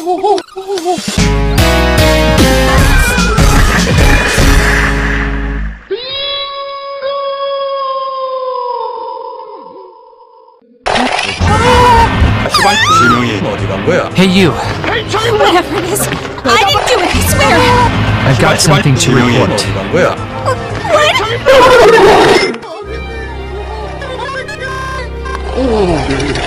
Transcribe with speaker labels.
Speaker 1: Hey, you.
Speaker 2: Whatever it is, I didn't do it, I swear!
Speaker 1: I've got something to report.
Speaker 2: What?